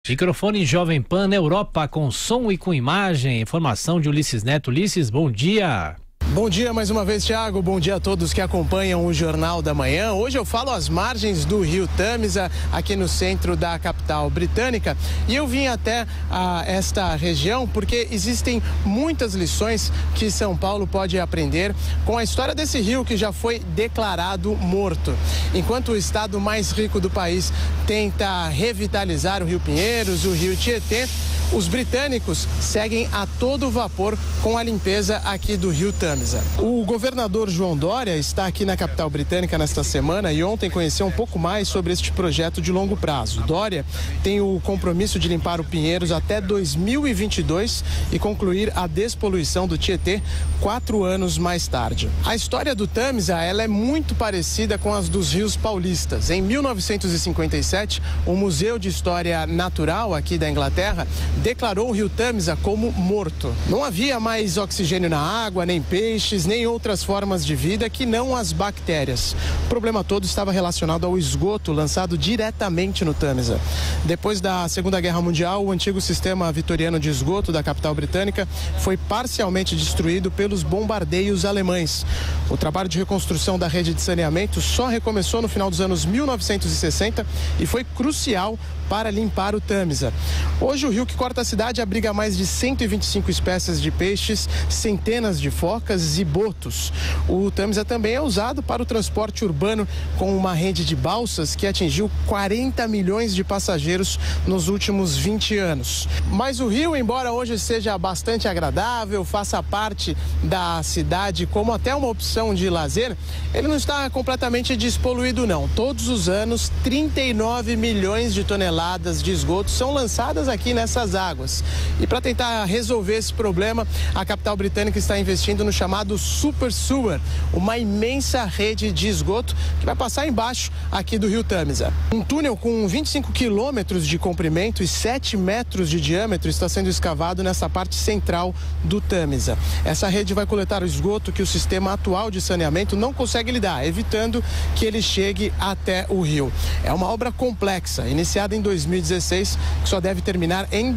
Microfone Jovem Pan na Europa, com som e com imagem. Informação de Ulisses Neto. Ulisses, bom dia. Bom dia mais uma vez, Thiago. Bom dia a todos que acompanham o Jornal da Manhã. Hoje eu falo às margens do rio Tâmisa, aqui no centro da capital britânica. E eu vim até esta região porque existem muitas lições que São Paulo pode aprender com a história desse rio que já foi declarado morto. Enquanto o estado mais rico do país tenta revitalizar o Rio Pinheiros, o Rio Tietê, os britânicos seguem a todo vapor com a limpeza aqui do rio Tâmisa. O governador João Dória está aqui na capital britânica nesta semana e ontem conheceu um pouco mais sobre este projeto de longo prazo. Dória tem o compromisso de limpar o Pinheiros até 2022 e concluir a despoluição do Tietê 4 anos mais tarde. A história do Tâmisa, ela é muito parecida com as dos rios paulistas. Em 1957, o Museu de História Natural aqui da Inglaterra declarou o rio Tâmisa como morto. Não havia mais oxigênio na água, nem peixes, nem outras formas de vida que não as bactérias. O problema todo estava relacionado ao esgoto lançado diretamente no Tâmisa. Depois da Segunda Guerra Mundial, o antigo sistema vitoriano de esgoto da capital britânica foi parcialmente destruído pelos bombardeios alemães. O trabalho de reconstrução da rede de saneamento só recomeçou no final dos anos 1960 e foi crucial para limpar o Tâmisa. Hoje o rio que corta a cidade abriga mais de 125 espécies de peixes, centenas de focas e botos. O Tâmisa também é usado para o transporte urbano com uma rede de balsas que atingiu 40 milhões de passageiros nos últimos 20 anos. Mas o rio, embora hoje seja bastante agradável, faça parte da cidade como até uma opção de lazer, ele não está completamente despoluído não. Todos os anos, 39 milhões de toneladas de esgoto são lançadas aqui nessas águas. E para tentar resolver esse problema, a capital britânica está investindo no chamado Super Sewer, uma imensa rede de esgoto que vai passar embaixo aqui do rio Tâmisa. Um túnel com 25 quilômetros de comprimento e 7 metros de diâmetro está sendo escavado nessa parte central do Tâmisa. Essa rede vai coletar o esgoto que o sistema atual de saneamento não consegue lidar, evitando que ele chegue até o rio. É uma obra complexa, iniciada em 2016, que só deve terminar em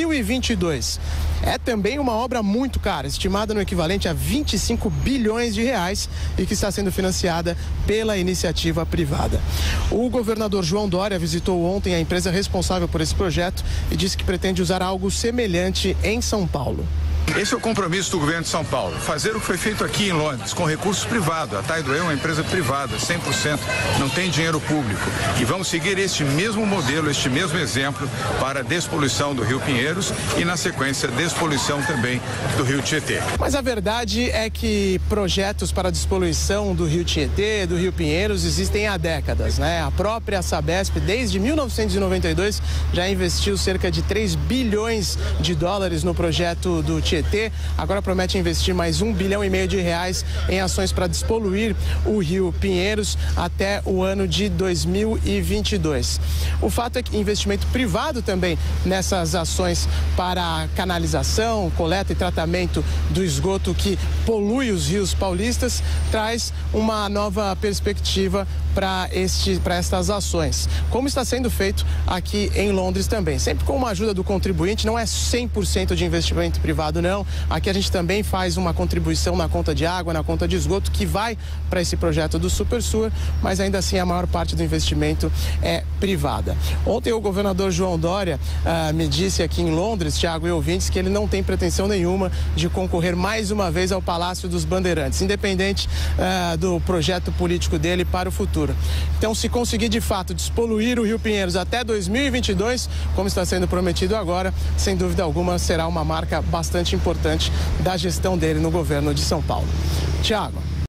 2022. É também uma obra muito cara, estimada no equivalente a 25 bilhões de reais e que está sendo financiada pela iniciativa privada. O governador João Dória visitou ontem a empresa responsável por esse projeto e disse que pretende usar algo semelhante em São Paulo. Esse é o compromisso do governo de São Paulo, fazer o que foi feito aqui em Londres, com recursos privados. A Tideway é uma empresa privada, 100%, não tem dinheiro público. E vamos seguir este mesmo modelo, este mesmo exemplo para a despoluição do Rio Pinheiros e, na sequência, despoluição também do Rio Tietê. Mas a verdade é que projetos para a despoluição do Rio Tietê, do Rio Pinheiros, existem há décadas, né? A própria Sabesp, desde 1992, já investiu cerca de 3 bilhões de dólares no projeto do Tietê. Agora promete investir mais 1,5 bilhão de reais em ações para despoluir o Rio Pinheiros até o ano de 2022. O fato é que investimento privado também nessas ações para canalização, coleta e tratamento do esgoto que polui os rios paulistas traz uma nova perspectiva para estas ações, como está sendo feito aqui em Londres também, sempre com uma ajuda do contribuinte. Não é 100% de investimento privado não, aqui a gente também faz uma contribuição na conta de água, na conta de esgoto que vai para esse projeto do Super Sewer, mas ainda assim a maior parte do investimento é privada. Ontem o governador João Dória me disse aqui em Londres, Thiago e ouvintes, que ele não tem pretensão nenhuma de concorrer mais uma vez ao Palácio dos Bandeirantes, independente do projeto político dele para o futuro. Então, se conseguir de fato despoluir o Rio Pinheiros até 2022, como está sendo prometido agora, sem dúvida alguma será uma marca bastante importante da gestão dele no governo de São Paulo. Thiago.